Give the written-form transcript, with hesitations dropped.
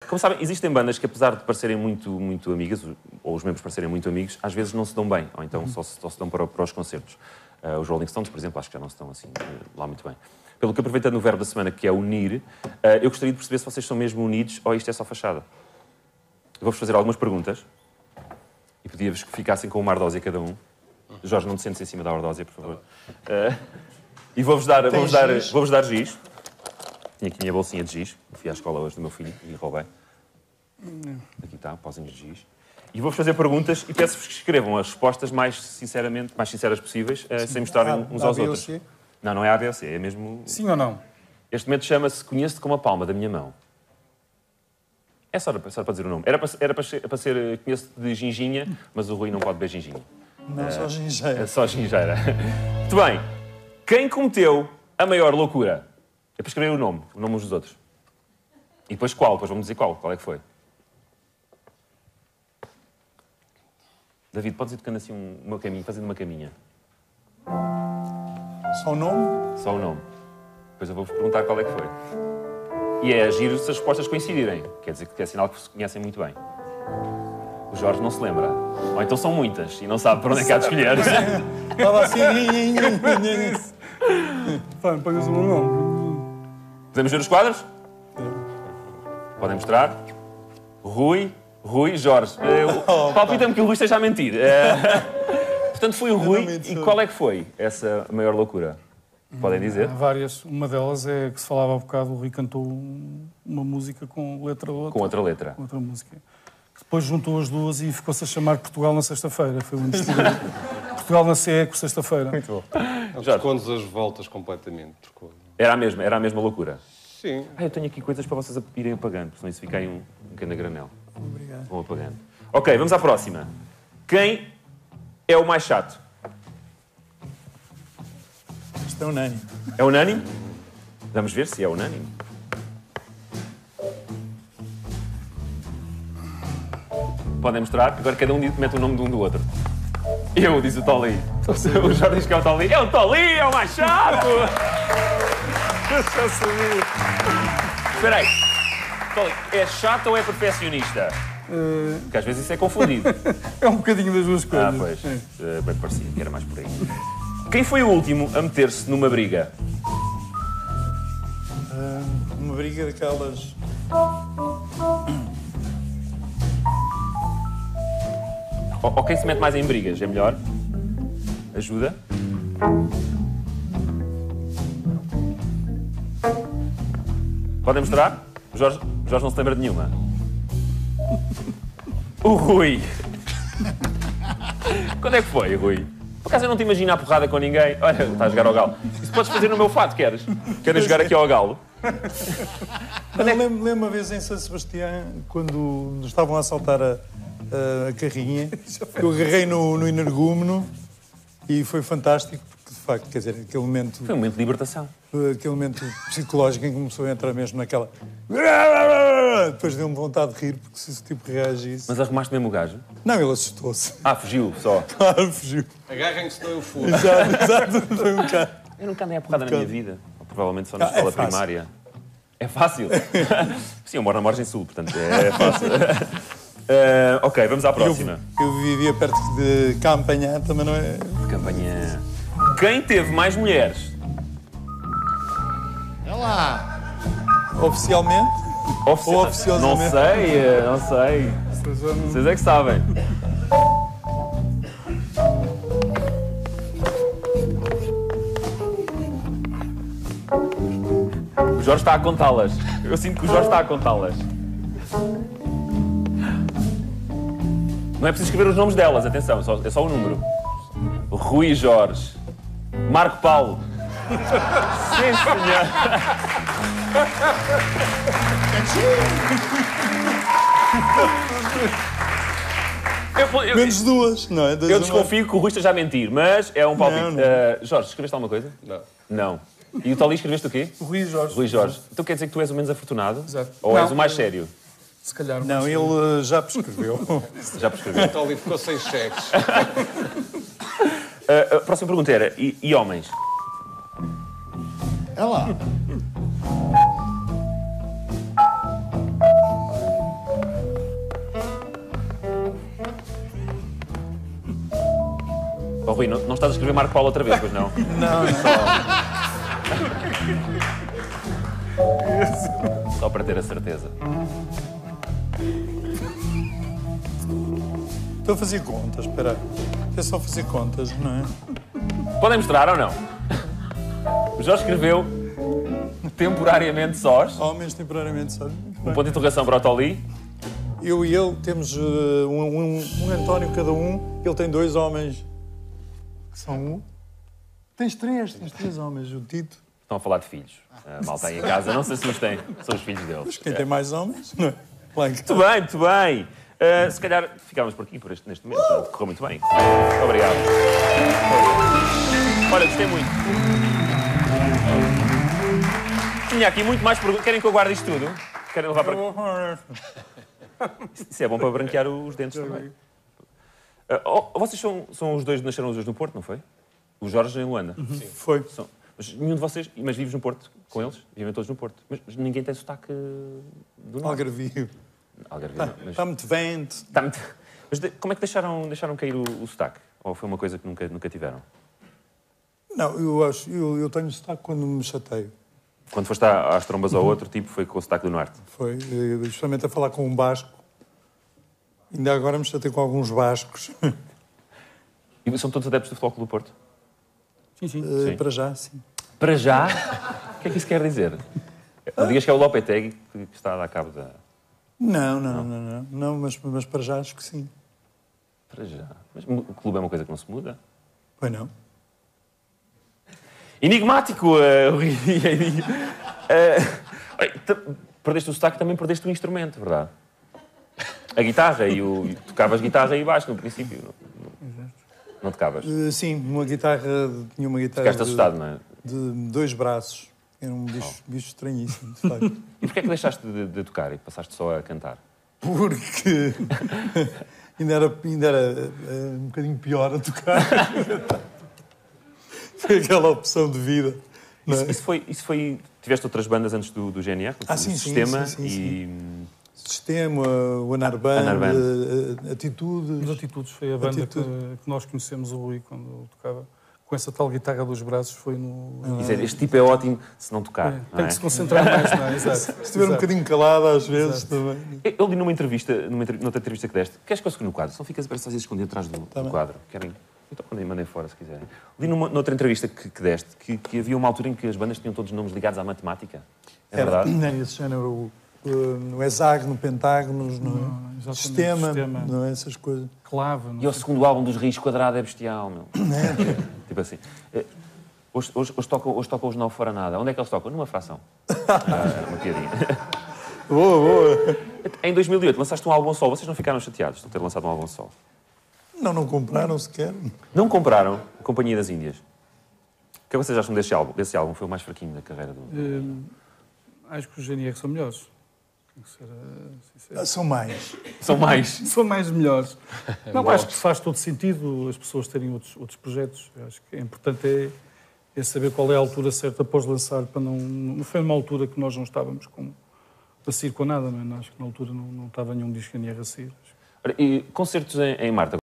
Como sabem, existem bandas que, apesar de parecerem muito amigas, ou os membros parecerem muito amigos, às vezes não se dão bem, ou então só se dão para os concertos. Os Rolling Stones, por exemplo, acho que já não se dão assim lá muito bem. Pelo que, aproveitando o verbo da semana, que é unir, eu gostaria de perceber se vocês são mesmo unidos ou isto é só fachada. Vou-vos fazer algumas perguntas e pedia-vos que ficassem com uma ardósia cada um. Jorge, não te sentes em cima da ardósia, por favor. E vou-vos dar giz. Tinha aqui a minha bolsinha de giz. Fui à escola hoje do meu filho e roubei. Aqui está, pauzinhos de giz. E vou-vos fazer perguntas e peço-vos que escrevam as respostas mais sinceras possíveis, sem mostrarem uns aos outros. Não, não é A, B ou C, é mesmo... Sim ou não? Este momento chama-se Conheço-te como a palma da minha mão. É só para dizer o nome. Era para ser Conheço-te de ginginha, mas o Rui não pode beber ginginha. Não, só gingeira. É só gingeira. Muito bem. Quem cometeu a maior loucura? É para escrever o nome uns dos outros. E depois qual? Depois vamos dizer qual é que foi. David, podes ir tocando assim uma caminha, fazendo uma caminha. Só o nome? Só o nome. Depois eu vou-vos perguntar qual é que foi. E é agir se as respostas coincidirem. Quer dizer que é sinal que se conhecem muito bem. O Jorge não se lembra. Ou então são muitas e não sabe para onde é que há de escolher. Estava assim... Pagas o meu nome. Podemos ver os quadros? Podem mostrar? Rui, Jorge. Palpita-me que o Rui esteja a mentir. Portanto, foi o Rui. E qual é que foi essa maior loucura? Podem dizer? Há várias. Uma delas é que se falava há bocado, o Rui cantou uma música com letra outra. Com outra letra. Com outra música. Depois juntou as duas e ficou-se a chamar Portugal na sexta-feira. Foi uma mistura. Portugal na Seco, sexta-feira. Muito bom. Trocou-nos as voltas completamente. Era a mesma loucura? Sim. Eu tenho aqui coisas para vocês irem apagando, porque senão isso fica aí um pequeno granel. Obrigado. Vão apagando. Ok, vamos à próxima. Quem é o mais chato? Isto é unânime. É unânime? Vamos ver se é unânime. Podem mostrar? Agora cada um mete o nome de um do outro. Eu, diz o Tolly. O Jorge diz que é o Tolly. É o Tolly, é o mais chato! Eu já sabia. Espera aí. Tolly, é chato ou é perfeccionista? Porque às vezes isso é confundido. É um bocadinho das duas coisas. Pois. Bem parecia que era mais por aí. Quem foi o último a meter-se numa briga? Uma briga daquelas... Ou quem se mete mais em brigas, é melhor? Ajuda? Podem mostrar? O Jorge não se lembra de nenhuma. O Rui. Quando é que foi, Rui? Por acaso eu não te imagino a porrada com ninguém. Olha, está a jogar ao galo. Isso podes fazer no meu fato, queres? Queres jogar aqui ao galo? Lembro uma vez em São Sebastião, quando nos estavam a assaltar a carrinha, eu agarrei no energúmeno e foi fantástico, porque de facto, quer dizer, aquele momento... Foi um momento de libertação. Aquele momento psicológico em que começou a entrar mesmo naquela... Depois deu-me vontade de rir, porque se esse tipo reagisse... Mas arrumaste mesmo o gajo? Não, ele assustou-se. Fugiu só. Claro, fugiu. Agarrem-se, senão eu furo. Exato, foi um bocado. Eu nunca andei a porrada na minha vida. Ou, provavelmente só na escola primária. É fácil? Sim, eu moro na margem sul, portanto é fácil. Ok, vamos à próxima. Eu vivia perto de Campanhã, também não é... Campanhã. Quem teve mais mulheres? É lá. Oficialmente? Ou oficiosamente? Não sei. Vocês é que sabem. O Jorge está a contá-las. Eu sinto que o Jorge está a contá-las. Não é preciso escrever os nomes delas, atenção, é só o número. Rui Jorge. Marco Paulo. Sim, senhor. Menos duas, não é? Eu desconfio que o Rui esteja a mentir, mas é um palpite. Não. Jorge, escreveste alguma coisa? Não. E o Tolly escreveste o quê? O Rui Jorge. Rui Jorge. Então quer dizer que tu és o menos afortunado? Exato. Ou Não, és o mais sério? Se calhar. Não, ele já prescreveu. Já prescreveu. Então ali ficou sem cheques. A próxima pergunta era, e homens? É lá. Rui, não estás a escrever Marco Paulo outra vez, pois não? Não, não. Só para ter a certeza. Estou a fazer contas, espera aí. É só fazer contas, não é? Podem mostrar ou não? O Jorge escreveu temporariamente sós. Homens temporariamente só. Um ponto de interrogação para o Toli. Eu e ele temos um António cada um. Ele tem 2 homens. Que são um. Tens 3 homens. O Tito. Estão a falar de filhos. A malta aí em casa não se assustem, são os filhos deles. Mas quem tem mais homens, não é? Lá em casa. Muito bem, muito bem. Se calhar ficámos por aqui neste momento. Correu muito bem. Obrigado. Olha, gostei muito. Tinha aqui muito mais perguntas. Querem que eu guarde isto tudo? Querem levar para... Isso é bom para branquear os dentes também. Vocês são os dois, nasceram os dois no Porto, não foi? O Jorge e a Luanda. Foi. Mas nenhum de vocês... Mas vives no Porto com eles? Vivem todos no Porto. Mas ninguém tem sotaque do norte. Algarvio. Algarvio, mas... Está muito vento. Está muito... Mas como é que deixaram cair o sotaque? Ou foi uma coisa que nunca tiveram? Não, eu tenho sotaque quando me chateio. Quando foste às trombas ao outro, tipo, foi com o sotaque do norte? Foi, justamente a falar com um basco. Ainda agora me chatei com alguns bascos. E são todos adeptos do Futebol Clube do Porto? Sim. Para já, sim. Para já? O que é que isso quer dizer? Não digas que é o Lopetegui que está a dar cabo da... Não, mas para já acho que sim. Para já. Mas o clube é uma coisa que não se muda? Pois não. Enigmático, Rui. Perdeste o sotaque, também perdeste o instrumento, verdade? A guitarra tocavas guitarra e baixo no princípio. Não tocavas? Sim, tinha uma guitarra. Ficaste assustado, não é? De 2 braços. Era um bicho estranhíssimo, de facto. E porquê é que deixaste de tocar e passaste só a cantar? Porque ainda era um bocadinho pior a tocar. Foi aquela opção de vida. Isso foi... Tiveste outras bandas antes do GNR? Sim, Sistema sim. Sistema, o Anarban, Atitudes. Os Atitudes foi a banda que nós conhecemos o Rui quando tocava. Com essa tal guitarra dos braços foi no... Este tipo é ótimo se não tocar. Não tem que se concentrar mais, não é? Exato. Se estiver um bocadinho calado às vezes também. Eu li numa entrevista, noutra entrevista que deste, queres que eu fique no quadro? Só ficas a vezes escondido atrás do quadro. Querem? Então mandem fora se quiserem. Li noutra entrevista que deste que havia uma altura em que as bandas tinham todos nomes ligados à matemática. É verdade? Era esse género, no hexágono, pentágonos, no sistema, não é? Essas coisas. Clave. E o segundo álbum dos Rios Quadrado é bestial, meu. Tipo assim. Hoje tocam os Não Fora Nada. Onde é que eles tocam? Numa fração. Uma piadinha. Boa. Em 2008 lançaste um álbum solo. Vocês não ficaram chateados de ter lançado um álbum solo? Não compraram sequer. Não compraram a Companhia das Índias. O que é que vocês acham desse álbum? Desse álbum foi o mais fraquinho da carreira do... Acho que os GNR são melhores. São mais. São mais. São mais melhores. Não, acho que faz todo sentido as pessoas terem outros projetos. Eu acho que é importante é saber qual é a altura certa após lançar, para não foi numa altura que nós não estávamos a sair com nada, não é? Acho que na altura não estava nenhum disco GNR a sair. E concertos em Marte?